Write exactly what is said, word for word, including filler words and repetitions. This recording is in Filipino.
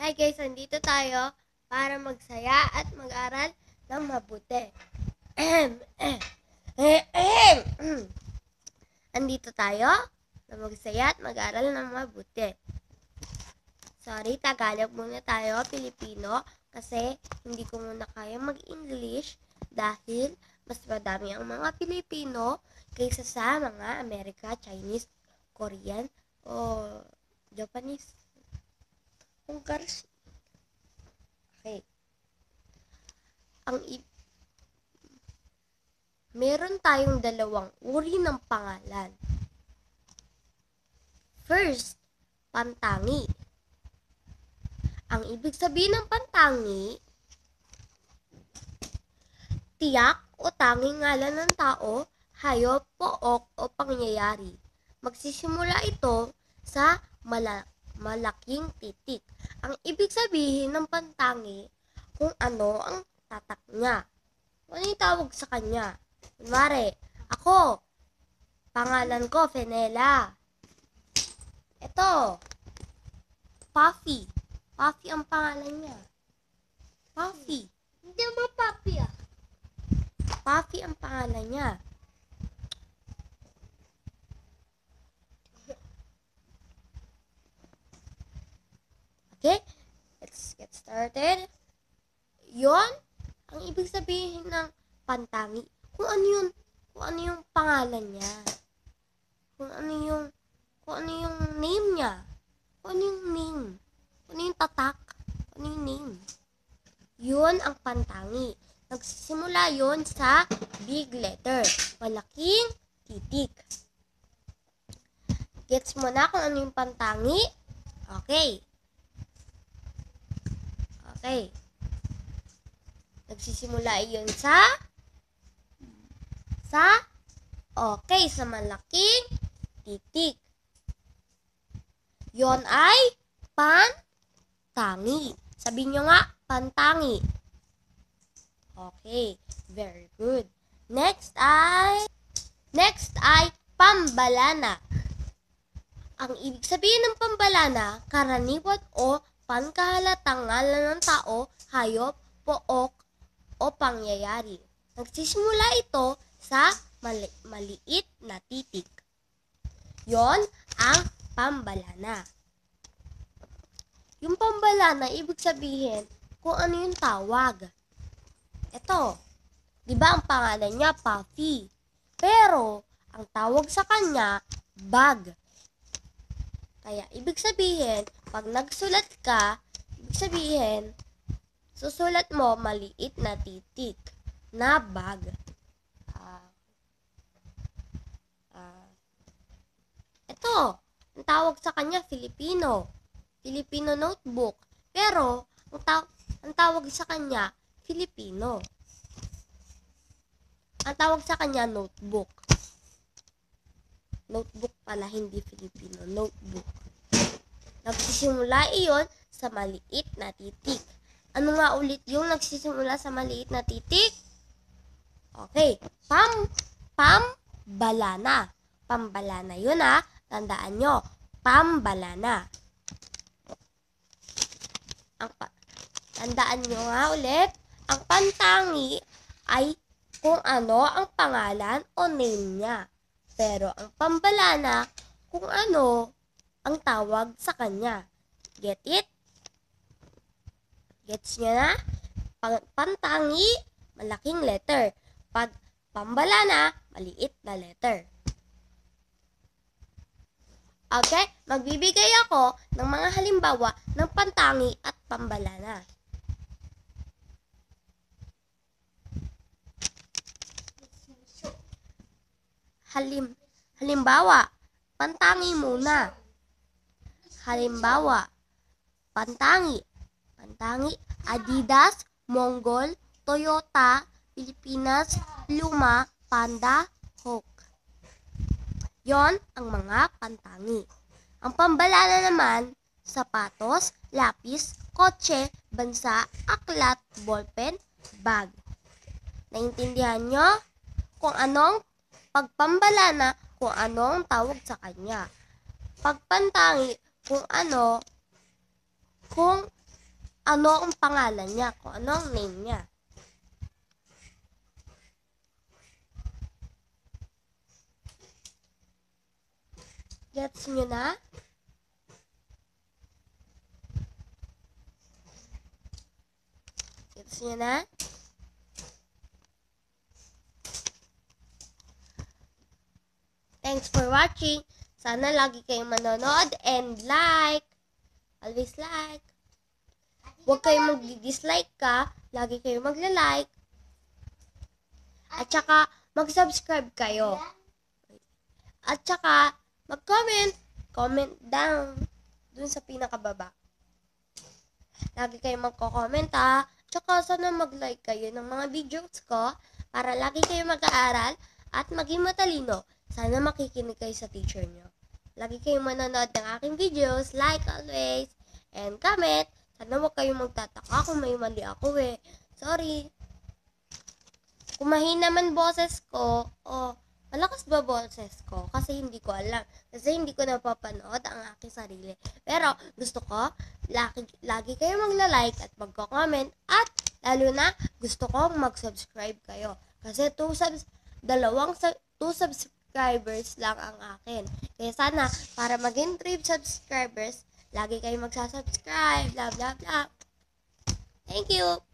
Hi guys, nandito tayo para magsaya at mag-aral ng mabuti. Andito tayo na magsaya at mag-aral ng mabuti. Sorry, Tagalog muna tayo, Pilipino, kasi hindi ko muna kaya mag-English dahil mas madami ang mga Pilipino kaysa sa mga Amerika, Chinese, Korean, o Japanese. Hungars. Okay. Ang i- Meron tayong dalawang uri ng pangalan. First, Pantangi. Ang ibig sabihin ng Pantangi, tiyak o tanging ngalan ng tao, hayop, pook o pangyayari. Magsisimula ito sa mala- malaking titik. Ang ibig sabihin ng Pantangi, kung ano ang tatak niya. Ano yung tawag sa kanya? Kunwari, ako, pangalan ko, Fenella. Ito, Puffy. Puffy ang pangalan niya. Puffy. Hindi mo papi ah. Puffy ang pangalan niya. Okay, let's get started. Yon ang ibig sabihin ng Pantangi. Kung ano yun, kung ano yung pangalan niya. Kung ano yung, kung ano yung name niya. Kung ano yung name. Kung ano yung tatak. Kung ano yung name. Yun ang Pantangi. Nagsisimula yun sa big letter. Malaking titik. Gets mo na kung ano yung Pantangi? Okay. Okay. Nagsisimula yun sa sa okay, sa malaking titik. Yon ay Pantangi. Sabihin nyo nga, Pantangi. Okay, very good. Next ay next ay Pambalana. Ang ibig sabihin ng Pambalana, karaniwan o pangkahalatang ngalan ng tao, hayop, pook o pangyayari. Nagsisimula ito sa mali- maliit na titik. Yon ang Pambalana. Yung Pambalana, ibig sabihin kung ano yung tawag. Ito, di ba ang pangalan niya, Puffy? Pero, ang tawag sa kanya, bag. Kaya, ibig sabihin, pag nagsulat ka, ibig sabihin, susulat mo maliit na titik na bag. Uh, uh, ito, ang tawag sa kanya, Filipino. Filipino notebook. Pero, ang, ta- ang tawag sa kanya, Filipino. Ang tawag sa kanya, notebook. Notebook pala, hindi Filipino. Notebook. Nagsisimula iyon sa maliit na titik. Ano nga ulit yung nagsisimula sa maliit na titik? Okay. Pam, Pambalana. Pambalana yun ha. Tandaan nyo. Pambalana. Ang pa- Tandaan nyo nga ulit. Ang Pantangi ay kung ano ang pangalan o name niya. Pero ang Pambalana, kung ano ang tawag sa kanya. Get it? Gets nyo na? Pantangi, malaking letter. Pag Pambalana, maliit na letter. Okay? Magbibigay ako ng mga halimbawa ng Pantangi at Pambalana. Halim, halimbawa, Pantangi muna. Halimbawa, Pantangi. Pantangi, Adidas, Mongol, Toyota, Pilipinas, Luma, Panda, Hawk. Yon ang mga Pantangi. Ang Pambalana naman, sapatos, lapis, kotse, bansa, aklat, ballpen, bag. Naintindihan nyo? Kung anong pagpambalana, kung anong tawag sa kanya. Pagpantangi, kung ano, kung ano ang pangalan niya, kung ano ang name niya. Gets nyo na? Gets nyo na? Thanks for watching. Sana lagi kayong manonood and like. Always like. Huwag kayong mag-dislike ka. Lagi kayong magla-like. At saka, mag-subscribe kayo. At saka, mag-comment. Comment down. Dun sa pinakababa. Lagi kayong magko-comment ha. Tsaka sana mag-like kayo ng mga videos ko para lagi kayong mag-aaral at maging matalino. Sana makikinig kayo sa teacher nyo. Lagi kayong manonood ng aking videos, like always, and comment. Sana huwag kayong magtataka kung may mali ako eh. Sorry. Kung mahina man boses ko, o malakas ba boses ko? Kasi hindi ko alam. Kasi hindi ko napapanood ang aking sarili. Pero gusto ko, lagi, lagi kayong magla-like at magko-comment. At lalo na, gusto ko mag-subscribe kayo. Kasi two subs, dalawang two subscribers lang ang akin. Kaya sana, para maging three subscribers, lagi kayong magsasubscribe, blah blah blah. Thank you!